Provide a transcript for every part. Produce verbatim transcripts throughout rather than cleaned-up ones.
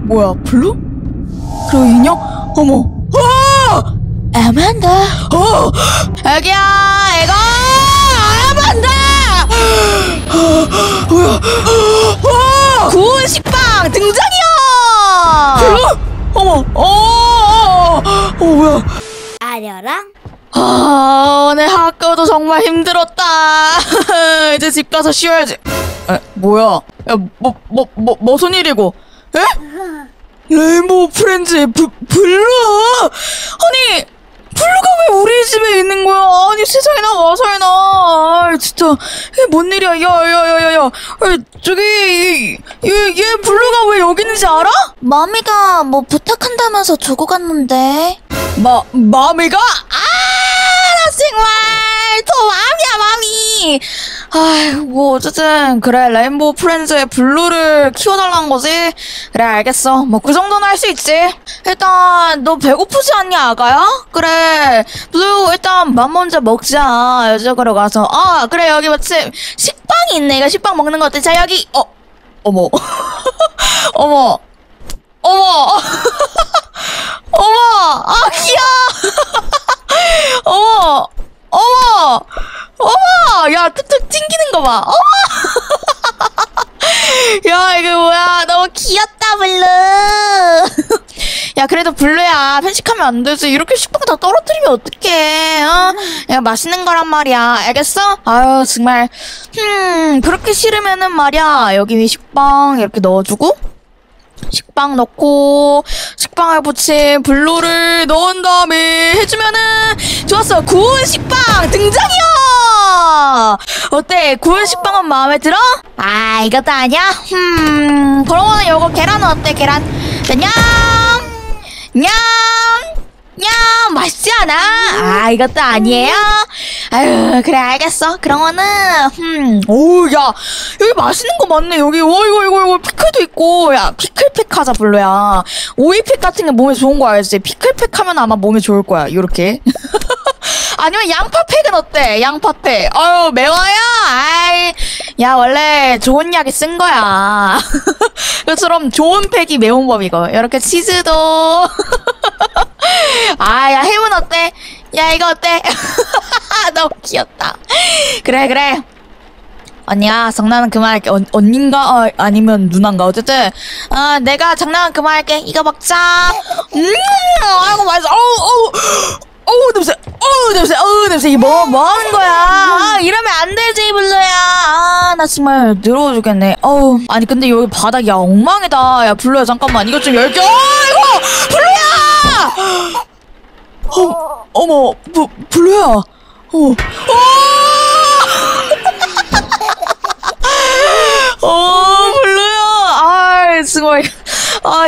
뭐야, 블루? 그리고 인형? 어머. 어! 아만다. 어! 애기야, 애가! 아만다! 뭐야? 어! 구운 식빵 등장이야! 블루? 어머. 어, 어, 어, 어, 뭐야? 아려랑? 아, 오늘 학교도 정말 힘들었다. 이제 집 가서 쉬어야지. 에, 뭐야? 야, 뭐, 뭐, 뭐, 무슨 일이고? 에? 레인보우 프렌즈의 브, 블루? 아니, 블루가 왜 우리 집에 있는 거야? 아니, 세상에나 와서이나. 아, 진짜. 이게 뭔 일이야? 야, 야, 야, 야, 야. 아, 저기, 얘, 얘 블루가 왜 여기 있는지 알아? 마미가 뭐 부탁한다면서 주고 갔는데. 마, 마미가? 아, 나 정말, 저 마미야, 마미. 아휴, 뭐, 어쨌든, 그래, 레인보우 프렌즈의 블루를 키워달라는 거지? 그래, 알겠어. 뭐, 그 정도는 할 수 있지. 일단, 너 배고프지 않냐, 아가야? 그래, 블루, 일단, 맘 먼저 먹자. 이쪽으로 가서. 아, 그래, 여기 마침, 식빵이 있네. 이거 식빵 먹는 거 어때? 자, 여기, 어, 어머. 어머. 어머. 어머! 아, 귀여워! 어머! 어머! 어머! 야, 툭툭 튕기는 거 봐. 어머! 야, 이게 뭐야. 너무 귀엽다, 블루. 야, 그래도 블루야. 편식하면 안 되지. 이렇게 식빵 다 떨어뜨리면 어떡해. 어? 야, 맛있는 거란 말이야. 알겠어? 아유, 정말. 음, 그렇게 싫으면은 말이야. 여기 식빵 이렇게 넣어주고. 식빵 넣고 식빵을 붙인 블루를 넣은 다음에 해주면은 좋았어. 구운 식빵 등장이야. 어때? 구운 식빵은 마음에 들어? 아, 이것도 아니야? 음 그러면은 요거 계란은 어때? 계란 냠! 냠! 냠! 맛있지 않아? 아, 이것도 아니에요? 아유, 그래, 알겠어. 그러면은, 음, 오우, 야, 여기 맛있는 거 많네. 여기, 어, 이거, 이거, 이거, 피클도 있고. 야, 피클팩 하자, 블루야. 오이팩 같은 게 몸에 좋은 거 알지? 피클팩 하면 아마 몸에 좋을 거야, 요렇게. 아니면 양파팩은 어때? 양파팩. 아유, 매워요? 아이, 야, 원래 좋은 약이 쓴 거야. 그처럼 좋은 팩이 매운 법이고. 이렇게 치즈도. 아, 야, 햄은 어때? 야, 이거 어때? 너무 귀엽다. 그래, 그래. 언니야, 장난은 그만할게. 언, 언닌가? 어, 아니면 누난가? 어쨌든, 어, 내가 장난은 그만할게. 이거 먹자. 음, 아이고, 맛있어. 어우, 어우. 어우, 냄새. 어우, 냄새. 어우, 냄새. 이 뭐, 뭐 하는 거야? 아, 이러면 안 되지, 블루야. 아, 나 정말 더러워 죽겠네. 어우. 아니, 근데 여기 바닥이 야, 엉망이다. 야, 블루야, 잠깐만. 이것 좀 열게. 어, 이거! 블루야! 어, 어머, 부, 블루야. 어. 어! 어, 블루야. 아, 정말. 아,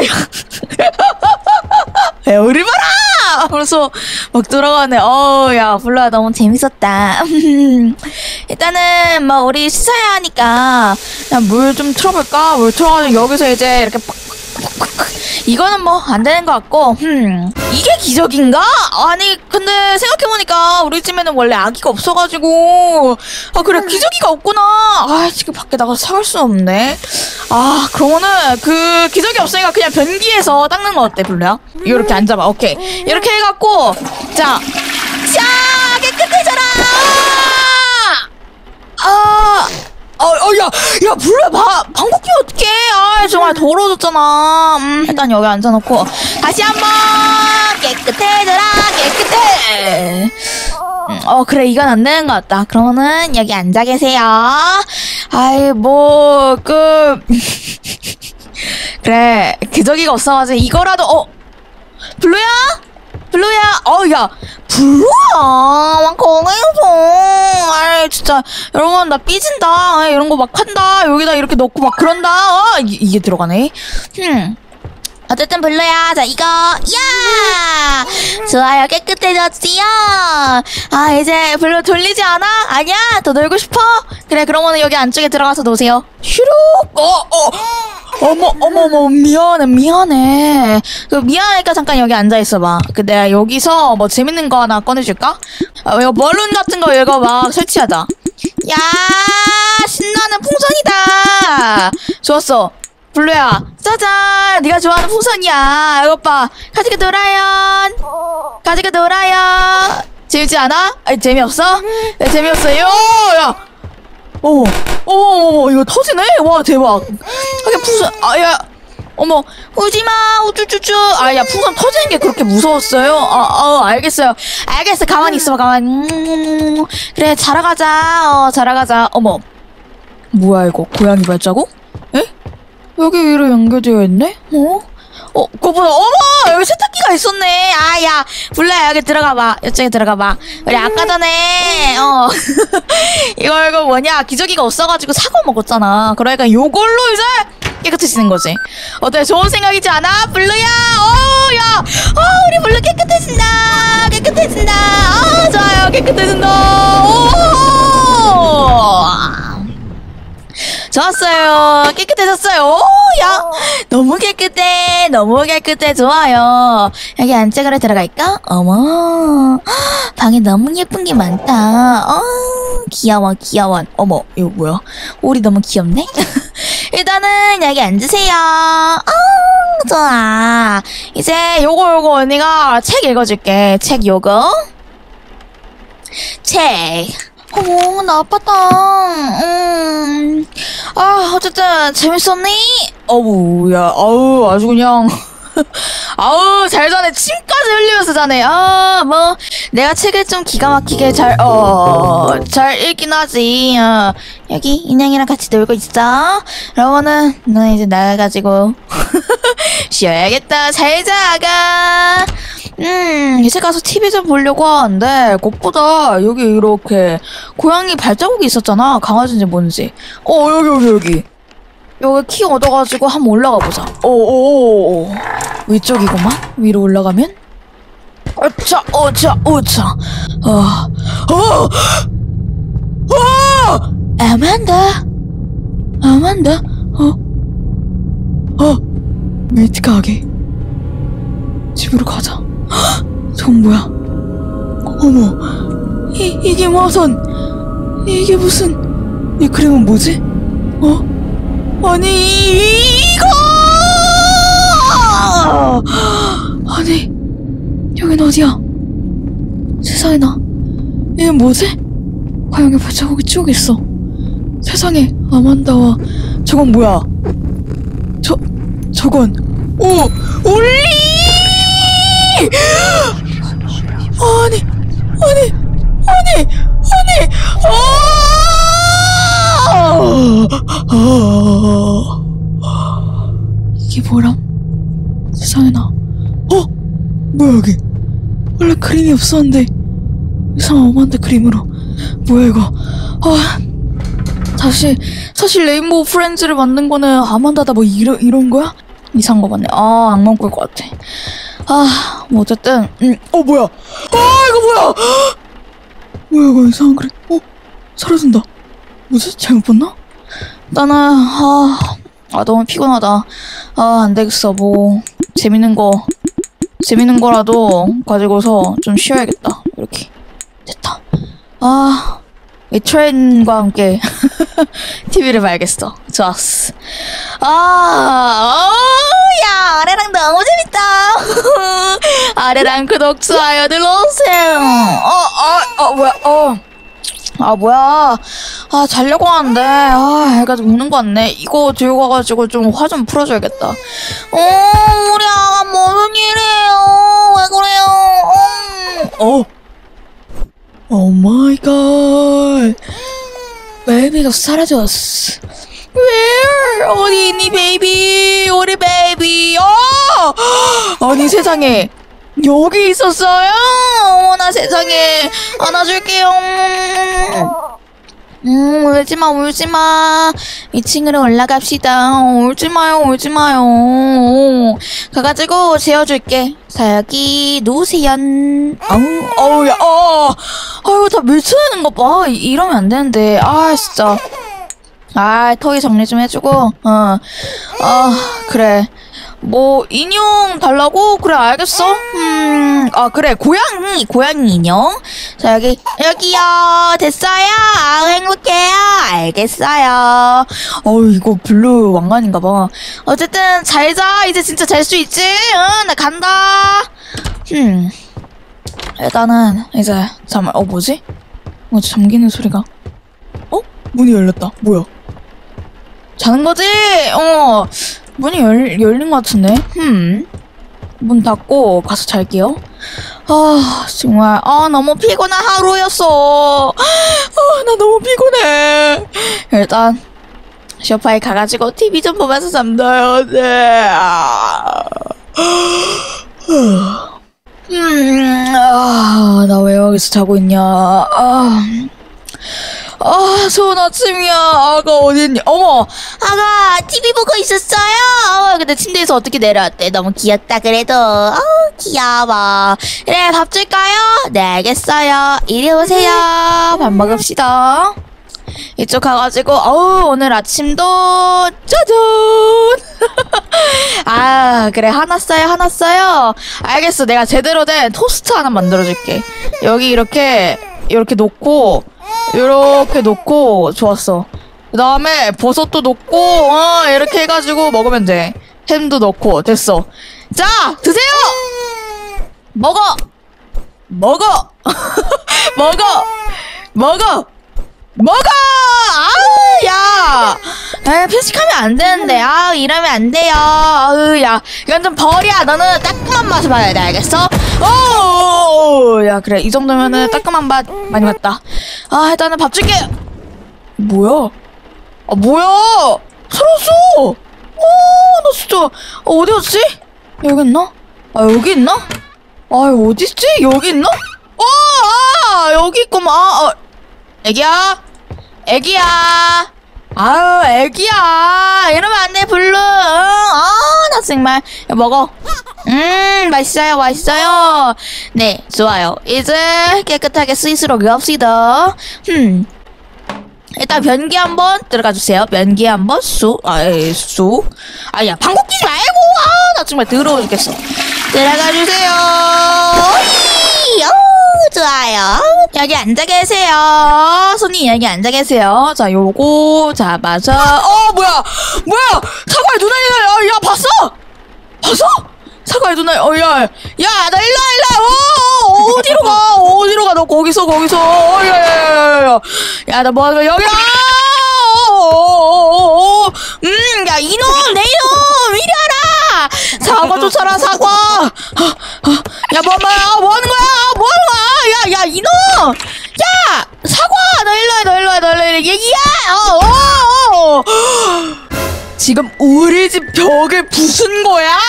야, 우리 봐라! 그래서 막 돌아가네. 어, 야, 블루야, 너무 재밌었다. 일단은, 뭐, 우리 씻어야 하니까, 그냥 물 좀 틀어볼까? 물 틀어가지고 여기서 이제 이렇게 팍, 이거는 뭐 안 되는 것 같고, 음 이게 기적인가? 아니 근데 생각해보니까 우리 집에는 원래 아기가 없어가지고 아 그래 기저귀가 없구나. 아 지금 밖에 나가서 사올 수 없네. 아 그러면은 그 기저귀 없으니까 그냥 변기에서 닦는 거 어때 블루야? 이렇게 앉아봐. 오케이 이렇게 해갖고 자, 자 깨끗해져라. 아 어, 어, 야, 야, 블루야, 바, 방귀 끼면 어떡해. 아, 정말 더러워졌잖아. 음, 일단 여기 앉아놓고, 다시 한 번, 깨끗해져라, 깨끗해. 음, 어, 그래, 이건 안 되는 것 같다. 그러면은, 여기 앉아 계세요. 아이, 뭐, 그, 그래, 기저귀가 없어가지고, 이거라도, 어, 블루야? 블루야? 어, 야, 블루야, 막 거기서. 아이, 진짜, 여러분, 나 삐진다. 아이, 이런 거 막 한다. 여기다 이렇게 넣고 막 그런다. 아, 이, 이게 들어가네. 흠. 어쨌든, 블루야. 자, 이거, 야! 좋아요. 깨끗해졌지요? 아, 이제 블루 졸리지 않아? 아니야? 더 놀고 싶어? 그래, 그러면은 여기 안쪽에 들어가서 노세요. 슈룩! 어, 어! 어머, 어머, 어머, 미안해, 미안해. 그, 미안하니까 잠깐 여기 앉아있어봐. 그, 내가 여기서 뭐 재밌는 거 하나 꺼내줄까? 아, 이거 벌룬 같은 거 이거 막 설치하자. 야, 신나는 풍선이다. 좋았어. 블루야, 짜잔! 네가 좋아하는 풍선이야. 이것 봐. 가지고 놀아요. 가지고 놀아요. 재밌지 않아? 아니, 재미없어? 야, 재미없어요? 야! 어머, 어머, 어머, 이거 터지네? 와, 대박. 하긴 풍선, 아, 야. 어머, 오지마, 우쭈쭈쭈. 아, 야, 풍선 터지는 게 그렇게 무서웠어요? 어, 어, 알겠어요. 알겠어. 가만히 있어봐, 가만히. 음, 그래, 자라가자. 어, 자라가자. 어머. 뭐야, 이거? 고양이 발자국? 에? 여기 위로 연결되어 있네? 어? 어, 그거보다, 어머! 여기 세탁기가 있었네. 아, 야, 블루야, 여기 들어가봐. 이쪽에 들어가봐. 우리 아까 전에, 어, 이거, 이거 뭐냐, 기저귀가 없어가지고 사과 먹었잖아. 그러니까 요걸로 이제 깨끗해지는 거지. 어때? 좋은 생각이지 않아? 블루야! 어, 야! 어, 우리 블루 깨끗해진다! 깨끗해진다! 아, 좋아요. 깨끗해진다! 오! 좋았어요. 깨끗해졌어요. 오, 야, 너무 깨끗해. 너무 깨끗해. 좋아요. 여기 안쪽으로 들어갈까? 어머, 방에 너무 예쁜 게 많다. 어, 귀여워, 귀여워. 어머, 이거 뭐야? 오리 너무 귀엽네. 일단은 여기 앉으세요. 어, 좋아. 이제 요거 요거 언니가 책 읽어줄게. 책 요거. 책. 어머, 나 아팠다. 음. 아, 어쨌든, 재밌었니? 어우, 야, 아우, 아주 그냥. 아우, 잘 자네. 침까지 흘리면서 자네. 아, 뭐, 내가 책을 좀 기가 막히게 잘, 어, 잘 읽긴 하지. 어, 여기, 인형이랑 같이 놀고 있어. 그러면은, 너는 이제 나가가지고, 쉬어야겠다. 잘 자가. 음, 이제 가서 티비 좀 보려고 하는데, 그것보다, 여기 이렇게, 고양이 발자국이 있었잖아. 강아지인지 뭔지. 어, 여기, 여기, 여기. 여기 키 얻어가지고 한번 올라가 보자. 오오오. 위쪽이구만. 위로 올라가면. 어차, 어차, 어차. 어, 어, 어. 아만다. 아만다. 어, 어. 메이트 가게. 집으로 가자. 헉, 저건 뭐야? 어머, 이 이게 무슨? 이게 무슨? 이 그림은 뭐지? 어? 아니 이거 아니 여긴 어디야? 세상에나 이게 뭐지? 고양이 발자국이 쭉 있어. 세상에 아만다와 저건 뭐야? 저 저건 오 올리 아니 아니 아니 아니 아 이게 뭐람? 세상에나. 어? 뭐야 여기? 원래 그림이 없었는데 이상한 어만다 그림으로. 뭐야 이거? 아, 사실 사실 레인보우 프렌즈를 만든 거는 아만다다 뭐 이런 이런 거야? 이상한 거 같네. 아, 악몽 꿀 것 같아. 아, 뭐 어쨌든 음, 어 뭐야? 아 이거 뭐야? 뭐야 이거 이상한 그림? 어? 사라진다. 뭐지? 잘못 봤나? 나는 아, 아 너무 피곤하다. 아 안되겠어. 뭐 재밌는 거 재밌는 거라도 가지고서 좀 쉬어야겠다. 이렇게 됐다. 아, 이 트렌과 함께 티비를 봐야겠어. 좋았어. 아, 어, 야, 아래랑 너무 재밌다. 아래랑 구독, 좋아요 눌러주세요. 어, 어, 어, 뭐야, 어. 아, 뭐야. 아, 자려고 하는데. 아, 애가 좀 우는 거 같네. 이거 들고 가가지고 좀 화 좀 풀어줘야겠다. 어, 우리 아가 무슨 일이에요? 왜 그래요? 어. 오 마이 갓. 베이비가 사라졌어. Where? 어디 있니, 베이비? 우리 베이비. 어! 아니, 세상에. 여기 있었어요? 어머나 세상에. 안아줄게요. 음, 울지마, 울지마. 이 층으로 올라갑시다. 울지마요, 울지마요. 가가지고 재워줄게. 자, 여기 누우세요. 어우, 어우, 야, 어. 아유, 다 밀쳐내는 거 봐. 이, 이러면 안 되는데. 아, 진짜. 아, 토이 정리 좀 해주고. 어. 아, 그래. 뭐 인형 달라고? 그래 알겠어. 음, 아 그래 고양이 고양이 인형. 자 여기 여기요. 됐어요. 아 행복해요. 알겠어요. 어우 이거 블루 왕관인가봐. 어쨌든 잘자. 이제 진짜 잘 수 있지? 응, 나 간다. 음, 일단은 이제 잠깐. 어 뭐지? 뭐 잠기는 소리가. 어? 문이 열렸다. 뭐야? 자는 거지? 어. 문이 열, 열린 것 같은데? 흠. 문 닫고 가서 잘게요. 아, 정말. 아, 너무 피곤한 하루였어. 아, 나 너무 피곤해. 일단, 소파에 가가지고 티비 좀 보면서 잠들어야 돼. 아. 음, 아, 나 왜 여기서 자고 있냐. 아. 아, 좋은 아침이야. 아가 어딨니? 어머, 아가 티비 보고 있었어요. 아, 근데 침대에서 어떻게 내려왔대? 너무 귀엽다. 그래도 아, 귀여워. 그래, 밥 줄까요? 네, 알겠어요. 이리 오세요. 밥 먹읍시다. 이쪽 가가지고 어우 오늘 아침도 짜잔. 아 그래 하나 써요 하나 써요. 알겠어. 내가 제대로 된 토스트 하나 만들어줄게. 여기 이렇게 이렇게 놓고 이렇게 놓고 좋았어. 그 다음에 버섯도 놓고 어 이렇게 해가지고 먹으면 돼. 햄도 넣고 됐어. 자 드세요. 먹어 먹어 먹어 먹어 먹어! 아우, 야! 에, 편식하면 안 되는데. 아우, 이러면 안 돼요. 아우, 야. 이건 좀 버려. 너는 따끔한 맛을 봐야 돼, 알겠어? 오! 야, 그래. 이 정도면은 따끔한 맛 많이 맞다. 아, 일단은 밥 줄게. 뭐야? 아, 뭐야? 살았어! 오, 나 진짜. 어, 어디 갔지? 여기 있나? 아, 여기 있나? 아, 어디 있지? 여기 있나? 어, 아, 여기 있구만. 아, 애기야? 애기야. 아유, 애기야. 이러면 안 돼, 블루. 응? 아, 나 정말. 야, 먹어. 음, 맛있어요, 맛있어요. 네, 좋아요. 이제 깨끗하게 스스로 갑시다. 음. 일단 변기 한번 들어가 주세요. 변기 한번 쑥. 아, 에이, 쑥. 아, 야, 방귀 끼지 말고. 아, 나 정말 더러워 죽겠어. 들어가 주세요. 오이, 어, 좋아요. 여기 앉아 계세요. 손님 여기 앉아 계세요. 자, 요거 잡아서. 어, 뭐야? 뭐야? 사과의 누나야. 야, 봤어? 봤어? 사과의 누나. 어, 야, 야, 나 일로 와, 일로 와. 어, 어, 어디로 가? 어디로 가? 너 거기서, 거기서. 어, 야, 야, 야, 야, 야. 야, 나 뭐 하는 거야? 여기. 아! 어, 음, 야, 이놈, 내 이놈, 이리 와라. 사과 쫓아라, 사과. 야, 뭐, 뭐, 뭐 하는 거야? 뭐 하는 거야? 야, 야, 이놈. 야, 사과. 너 일로 와, 너 일로 와, 너 일로 와. 얘기야. 어, 어, 어. 지금 우리 집 벽을 부순 거야? 야,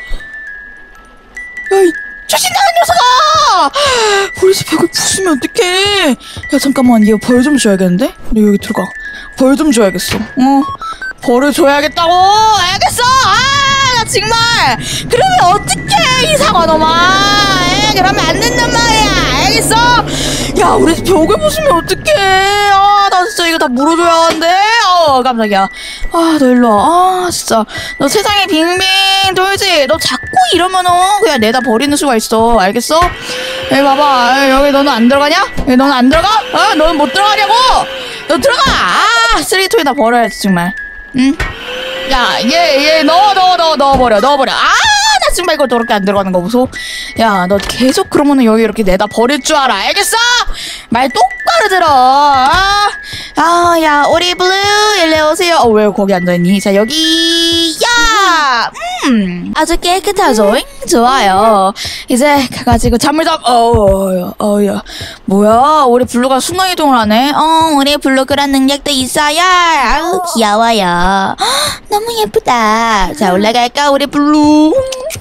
이 쫓신다는 녀석아! 우리 집 벽을 부수면 어떡해? 야, 잠깐만, 얘 벌 좀 줘야겠는데? 너 여기 들어가. 벌 좀 줘야겠어. 어, 벌을 줘야겠다고! 알겠어! 아, 나 정말! 그러면 어떡해, 이 사과놈아! 에, 그러면 안 된단 말이야! 알겠어? 야, 우리 집 벽을 부수면 어떡해! 아, 나 진짜 이거 다 물어줘야 하는데? 어, 깜짝이야. 아, 너 일로 와. 아, 진짜. 너 세상에 빙빙 돌지? 너 자꾸 이러면은 그냥 내다 버리는 수가 있어. 알겠어? 여기 봐봐. 여기 너는 안 들어가냐? 여기 너는 안 들어가? 어? 너는 못 들어가냐고! 너 들어가! 아, 쓰레기통에다 버려야지, 정말. 응? 야, 얘, 얘, 넣어, 넣어, 넣어, 넣어버려, 넣어버려. 아, 나 정말 이거 저렇게 안 들어가는 거 무서워. 야, 너 계속 그러면은 여기 이렇게 내다 버릴 줄 알아. 알겠어? 말 똑바로 들어. 아, 아 야, 우리 블루, 일로 오세요. 어, 왜 거기 앉아있니? 자, 여기, 야! 음, 아주 깨끗하죠? 좋아요. 이제 가가지고 잠을 잡, 어우, 어우, 야. 뭐야, 우리 블루가 순간이동을 하네? 어, 우리 블루 그런 능력도 있어요. 아우, 귀여워요. 너무 예쁘다. 자, 올라갈까, 우리 블루?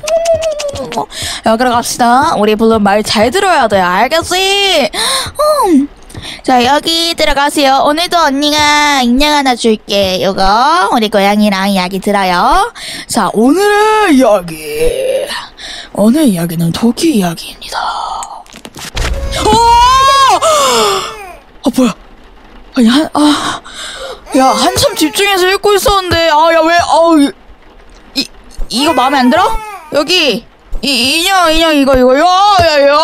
여기로 갑시다. 우리 블루 말 잘 들어야 돼. 알겠지? 음. 자, 여기 들어가세요. 오늘도 언니가 인형 하나 줄게. 요거 우리 고양이랑 이야기 들어요. 자, 오늘의 이야기. 오늘 이야기는 토끼 이야기입니다. 어! 아, 뭐야? 아니, 한, 아, 야, 한참 집중해서 읽고 있었는데, 아, 야, 왜, 아우, 이, 이거 마음에 안 들어? 여기 이 인형 인형 이거 이거 야야야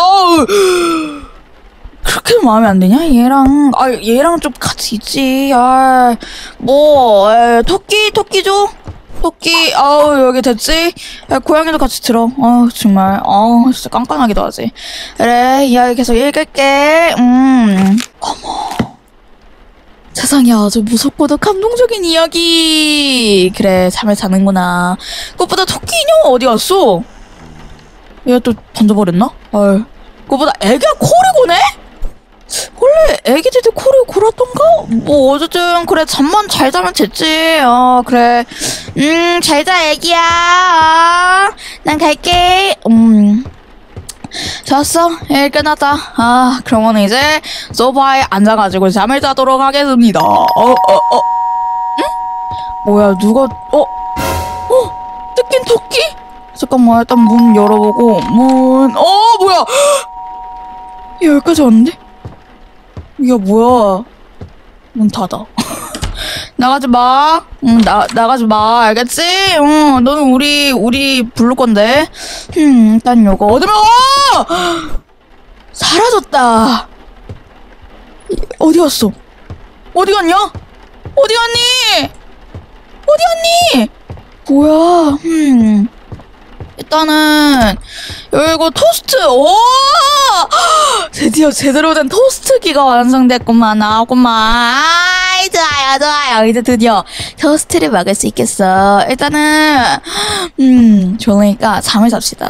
그렇게 마음에 안 드냐? 얘랑 아 얘랑 좀 같이 있지. 아뭐 토끼 토끼 줘. 토끼 아우 여기 됐지? 야, 고양이도 같이 들어. 아우 정말 아우 진짜 깐깐하기도 하지. 그래 이야기 계속 읽을게. 음 어머 세상에 아주 무섭고도 감동적인 이야기. 그래 잠을 자는구나. 그것보다 토끼 인형 어디 갔어? 얘가 또 던져버렸나? 아유 그것보다 애기가 코를 고네? 원래 애기들도 코를 골았던가? 뭐 어쨌든 그래 잠만 잘 자면 됐지. 어 그래 음 잘 자 애기야. 어, 난 갈게. 음 좋았어 일 끝났다. 아 그러면 이제 소파에 앉아가지고 잠을 자도록 하겠습니다. 어 어 어 응? 뭐야 누가 어? 어? 뜯긴 토끼? 잠깐만 일단 문 열어보고 문 어 뭐야 얘 여기까지 왔는데? 이게 뭐야? 문 닫아. 나가지 마. 응, 나, 나가지 마. 알겠지? 응, 너는 우리, 우리 부를 건데. 음, 일단 요거 얻으면, 어! 사라졌다. 어디 갔어? 어디 갔냐? 어디 갔니? 어디 갔니? 뭐야, 음. 일단은 이거 토스트 오 드디어 제대로 된 토스트기가 완성됐구만. 나왔구만. 아이 좋아요 좋아요. 이제 드디어 토스트를 먹을 수 있겠어. 일단은 음 좋으니까 잠을 잡시다.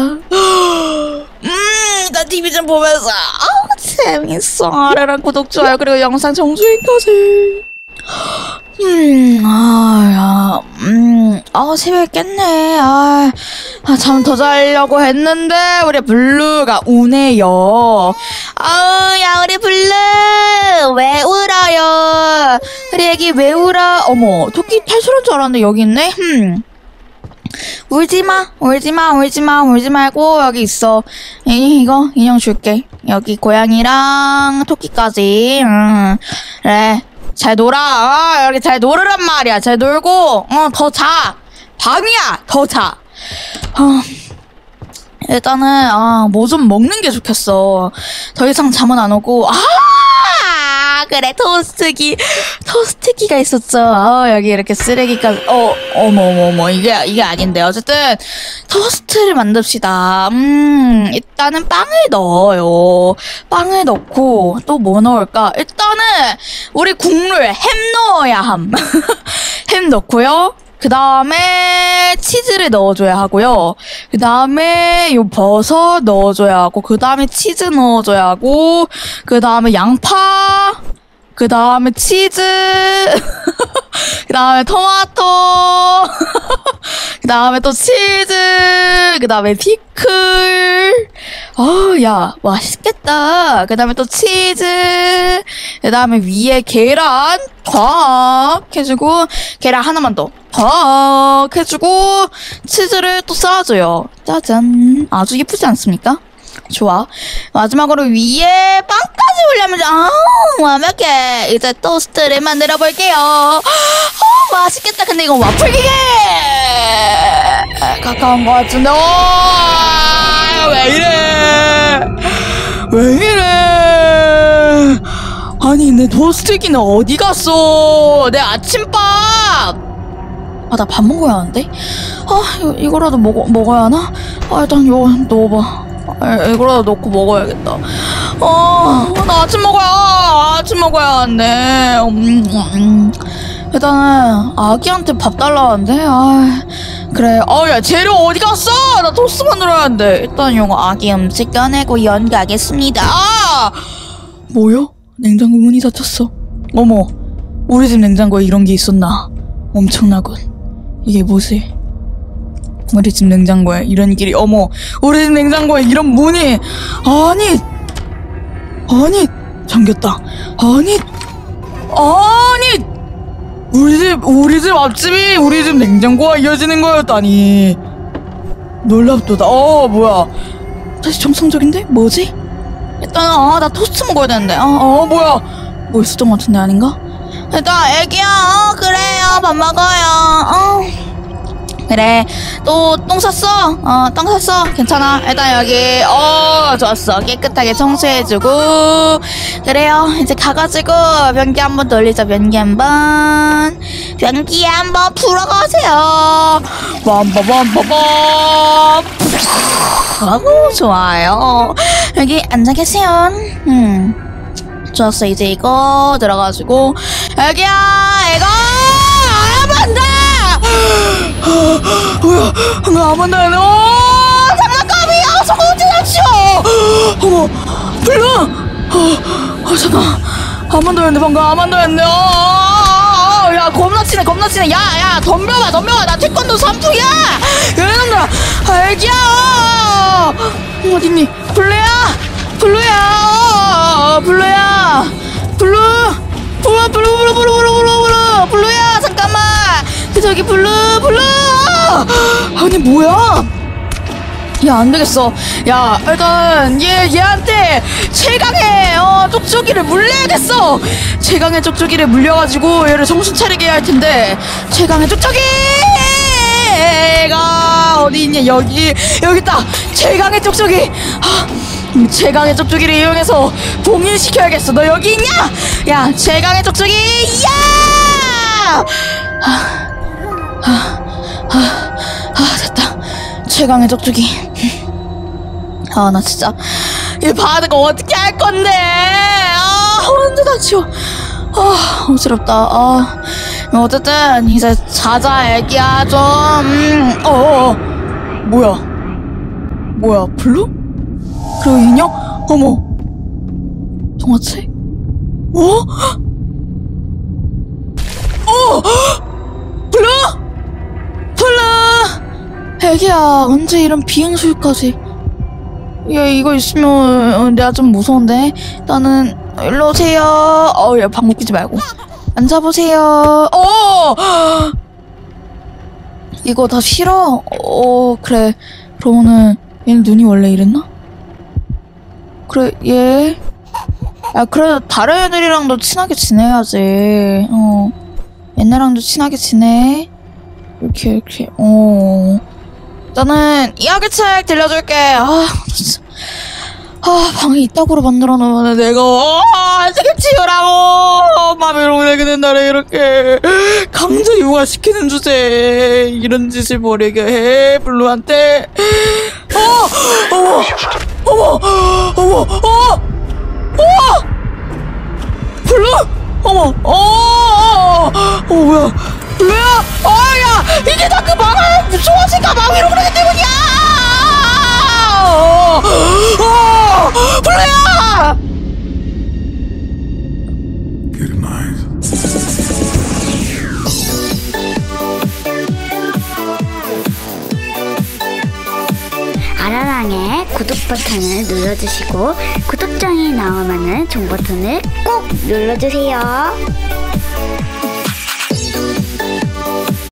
음나 티비 좀 보면서 아 재밌어. 아래랑 구독 좋아요 그리고 영상 정주행까지. 음, 아, 야, 음, 아, 새벽에 깼네. 아, 아, 잠 더 자려고 했는데, 우리 블루가 우네요. 아우, 야, 우리 블루, 왜 울어요? 우리 애기 왜 울어? 어머, 토끼 탈출한 줄 알았는데, 여기 있네? 흠. 울지마, 울지마, 울지마, 울지 말고, 여기 있어. 이, 이거, 인형 줄게. 여기 고양이랑 토끼까지. 음, 그래. 잘 놀아. 어, 여기 잘 놀으란 말이야. 잘 놀고, 어, 더 자. 밤이야. 더 자. 어, 일단은, 아, 뭐 좀 먹는 게 좋겠어. 더 이상 잠은 안 오고, 아, 그래, 토스트기. 토스트기가 있었죠. 어, 여기 이렇게 쓰레기까지, 어, 어머, 어머, 어머. 이게, 이게 아닌데. 어쨌든, 토스트를 만듭시다. 음, 일단은 빵을 넣어요. 빵을 넣고, 또 뭐 넣을까? 일단은, 우리 국물, 햄 넣어야 함. 햄 넣고요. 그 다음에 치즈를 넣어줘야 하고요. 그 다음에 요 버섯 넣어줘야 하고, 그 다음에 치즈 넣어줘야 하고, 그 다음에 양파, 그 다음에 치즈, 그 다음에 토마토, 그 다음에 또 치즈, 그 다음에 피클. 어, 야, 맛있겠다. 그 다음에 또 치즈, 그 다음에 위에 계란, 꽉 해주고, 계란 하나만 더, 꽉 해주고, 치즈를 또 쌓아줘요. 짜잔. 아주 예쁘지 않습니까? 좋아. 마지막으로 위에 빵까지 올려면, 아, 완벽해. 이제 토스트를 만들어 볼게요. 어, 맛있겠다. 근데 이거 와플 기계! 가까운 것 같은데, 어, 왜 이래? 왜 이래? 아니, 내 토스트기는 어디 갔어? 내 아침밥! 아, 나 밥 먹어야 하는데? 아, 이거, 이거라도 먹어, 먹어야 하나? 아, 일단 이거 넣어봐. 아, 이거라도 넣고 먹어야겠다. 어, 나 아침 먹어야, 아침 먹어야 하는데. 음, 음. 일단은, 아기한테 밥 달라는데? 아, 그래. 어, 야, 재료 어디 갔어? 나 토스트 만들어야 하는데. 일단 이거 아기 음식 꺼내고 연가겠습니다. 아! 뭐야? 냉장고 문이 닫혔어. 어머, 우리 집 냉장고에 이런 게 있었나? 엄청나군. 이게 뭐지? 우리 집 냉장고에 이런 길이, 어머, 우리 집 냉장고에 이런 문이, 아니, 아니, 잠겼다. 아니, 아니, 우리 집, 우리 집 앞집이 우리 집 냉장고와 이어지는 거였다니. 놀랍도다. 어, 뭐야. 다시 정상적인데? 뭐지? 일단, 아, 나 토스트 먹어야 되는데. 아, 어, 뭐야. 뭐 있었던 것 같은데, 아닌가? 일단, 애기야, 어, 그래요. 밥 먹어요. 어. 그래, 또 똥 쌌어? 어, 똥 쌌어? 괜찮아. 일단 여기 어 좋았어. 깨끗하게 청소해주고. 그래요, 이제 가가지고 변기 한번 돌리자. 변기 한번 변기 한번 풀어가세요. 빰빰빰빰빰. 아구 좋아요. 여기 앉아 계세요. 음 좋았어. 이제 이거 들어가지고 여기야 이거 하면 안 돼. 뭐야? 나 아무 안 해. 어, 장난감이야. 저거 어찌 어머, 블루. 어, 어, 잠깐. 아무 안 했네. 방금 아무 안 했네. 어, 어, 어, 야, 겁나 치네, 겁나 치네. 야, 야, 덤벼봐, 덤벼봐. 나 태권도 삼투야. 이놈들아, 알기야. 어딨니? 블루야, 블루야, 어, 블루야, 블루, 블루, 블루, 블루, 블루, 블루, 블루, 블루, 블루야, 잠깐만. 저기 블루 블루. 아니 뭐야? 야 안되겠어. 야 일단 얘 얘한테 최강의 어 쪽쪽이를 물려야겠어. 최강의 쪽쪽이를 물려가지고 얘를 정신 차리게 해야 할 텐데. 최강의 쪽쪽이가 어디 있냐? 여기 여기 있다. 최강의 쪽쪽이. 아, 최강의 쪽쪽이를 이용해서 봉인시켜야겠어. 너 여기 있냐? 야 최강의 쪽쪽이. 야. 아, 아, 아, 아, 됐다. 최강의 쪽쪽이. 아, 나 진짜 이 바닥 어떻게 할 건데? 아, 언제 다 치워. 아, 어지럽다. 아, 어쨌든 이제 자자, 애기야 좀. 음, 어, 어, 뭐야? 뭐야, 블루? 그리고 인형? 어머, 동화책? 어? 어, 블루? 블루! 애기야, 언제 이런 비행술까지? 얘 이거 있으면 내가 좀 무서운데. 나는 일로 오세요. 어, 야, 방귀 뀌지 말고 앉아보세요. 어! 이거 다 싫어? 어, 그래. 그러면은 얘는 눈이 원래 이랬나? 그래, 얘. 야, 그래도 다른 애들이랑도 친하게 지내야지. 어. 얘네랑도 친하게 지내. 이렇게 이렇게. 어. 나는 이야기책 들려줄게. 아 진짜. 아 방에 이따구로 만들어 놓으면 내가 아 어떻게 치우라고. 맘이 이러게 된다래. 이렇게 강제 융화시키는 주제에 이런 짓을 벌이게 해 블루한테. 어 어머 어머 어머 어 어 블루 어머 어 어 뭐야 블루야. 아야 이게 다 그 망할 좋아지가 망이로 그러기 때문이야. 어, 어, 블루야. 아라랑의 구독 버튼을 눌러주시고 구독장이 나오면은 종 버튼을 꼭 눌러주세요.